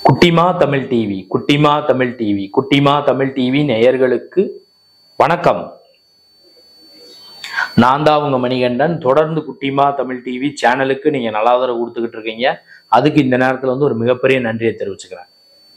குட்டிமா தமிழ் டிவி குட்டிமா தமிழ் டிவி நேயர்களுக்கு வணக்கம். நான் தான் உங்க மணிகண்டன். தொடர்ந்து குட்டிமா தமிழ் டிவி சேனலுக்கு நீங்க நல்ல ஆதரவு கொடுத்துக்கிட்டு இருக்கீங்க. அதுக்கு இந்த நேரத்துல ஒரு மிகப்பெரிய நன்றியை தெரிவிச்சுக்கிறேன்.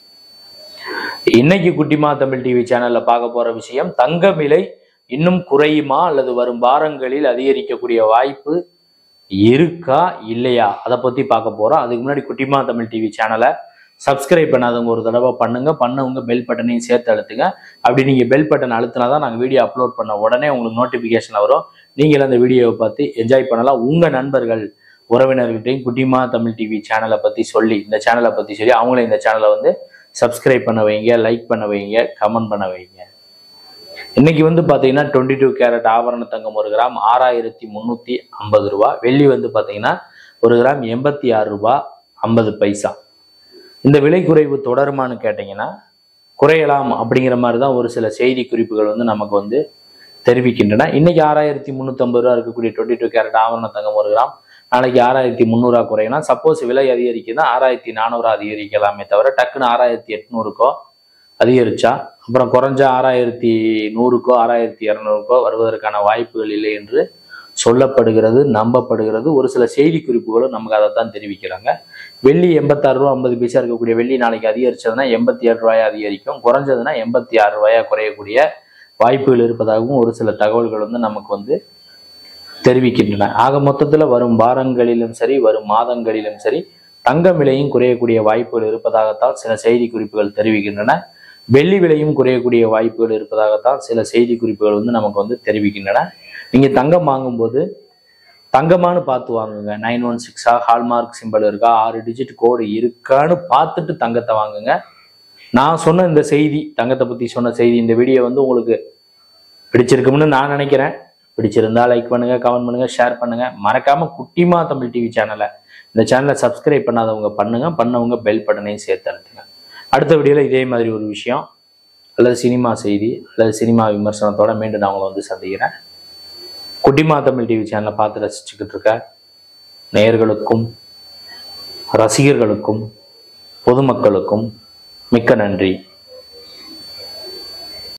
இன்னைக்கு குட்டிமா தமிழ் டிவி சேனல்ல பார்க்க போற விஷயம், தங்க விலை இன்னும் குறையுமா அல்லது வரும் வாரங்களில் அதிகரிக்கக்கூடிய வாய்ப்பு இருக்கா இல்லையா, அதை பத்தி பார்க்க போறோம். அதுக்கு முன்னாடி குட்டிமா தமிழ் டிவி சேனலை சப்ஸ்கிரைப் பண்ணாதவங்க ஒரு தடவை பண்ணவங்க பெல் பட்டனையும் சேர்த்து அழுத்துங்க. அப்படி நீங்கள் பெல் பட்டன் அழுத்தினா தான் நாங்கள் வீடியோ அப்லோட் பண்ண உடனே உங்களுக்கு நோட்டிஃபிகேஷன் வரும். நீங்கள் அந்த வீடியோவை பார்த்து என்ஜாய் பண்ணலாம். உங்கள் நண்பர்கள் உறவினர்கிட்டையும் குட்டிமா தமிழ் டிவி சேனலை பற்றி சொல்லி அவங்களே இந்த சேனலை சப்ஸ்கிரைப் பண்ண வைங்க, லைக் பண்ண வைங்க, கமெண்ட் பண்ண வைங்க. இன்னைக்கு பார்த்தீங்கன்னா 22 கேரட் ஆபரண தங்கம் 1 கிராம் 6350 ரூபா. வெள்ளி பார்த்தீங்கன்னா 1 கிராம் 86 ரூபா 50 பைசா. இந்த விலை குறைவு தொடருமான்னு கேட்டீங்கன்னா குறையலாம் அப்படிங்கிற மாதிரி தான் ஒரு சில செய்தி குறிப்புகள் நமக்கு தெரிவிக்கின்றன. இன்னைக்கு 6350 ரூபா இருக்கக்கூடிய 22 கேரட் ஆவரண தங்கம் 1 கிராம் நாளைக்கு 6300 ரூபா குறையலாம். சப்போஸ் விலை அதிகரிக்குதுன்னா 6400 அதிகரிக்கலாமே தவிர டக்குன்னு 6800க்கோ அதிகரிச்சா அப்புறம் குறைஞ்ச 6100க்கோ 6200க்கோ வருவதற்கான வாய்ப்புகள் இல்லை என்று சொல்லப்படுகிறது, நம்பப்படுகிறது. ஒரு சில செய்தி குறிப்புகளும் நமக்கு அதை தான் தெரிவிக்கிறாங்க. வெள்ளி 86 ரூபா 50 பைசா இருக்கக்கூடிய வெள்ளி நாளைக்கு அதிகரிச்சதுன்னா 87 ரூபாயா அதிகரிக்கும், குறைஞ்சதுன்னா 86 ரூபாயா குறையக்கூடிய வாய்ப்புகள் இருப்பதாகவும் ஒரு சில தகவல்கள் நமக்கு தெரிவிக்கின்றன. ஆக மொத்தத்தில் வரும் வாரங்களிலும் சரி வரும் மாதங்களிலும் சரி தங்கம் விலையும் குறையக்கூடிய வாய்ப்புகள் இருப்பதாகத்தான் சில செய்தி குறிப்புகள் தெரிவிக்கின்றன. வெள்ளி விலையும் குறையக்கூடிய வாய்ப்புகள் இருப்பதாகத்தான் சில செய்தி குறிப்புகள் நமக்கு தெரிவிக்கின்றன. நீங்க தங்கம் வாங்கும்போது தங்கமானு பார்த்து வாங்குங்க. 916 ஹால்மார்க் சிம்பிள் இருக்கா, 6 டிஜிட் கோடு இருக்கான்னு பார்த்துட்டு தங்கத்தை வாங்குங்க. நான் சொன்ன இந்த செய்தி, தங்கத்தை பத்தி சொன்ன செய்தி, இந்த வீடியோ உங்களுக்கு பிடிச்சிருக்கும்னு நான் நினைக்கிறேன். பிடிச்சிருந்தா லைக் பண்ணுங்க, கமெண்ட் பண்ணுங்க, ஷேர் பண்ணுங்க. மறக்காம குட்டிமா தமிழ் டிவி இந்த சேனலை சப்ஸ்கிரைப் பண்ணாதவங்க பண்ணவங்க பெல் பட்டனையும் சேர்த்து அழுத்துங்க. அடுத்த வீடியோல இதே மாதிரி ஒரு விஷயம் அல்லது சினிமா செய்தி அல்லது சினிமா விமர்சனத்தோட மீண்டும் நான் உங்களை சந்திக்கிறேன். குட்டிமா தமிழ் டிவி சேனலை பார்த்து ரசிச்சுக்கிட்டு இருக்க நேயர்களுக்கும் ரசிகர்களுக்கும் பொதுமக்களுக்கும் மிக்க நன்றி.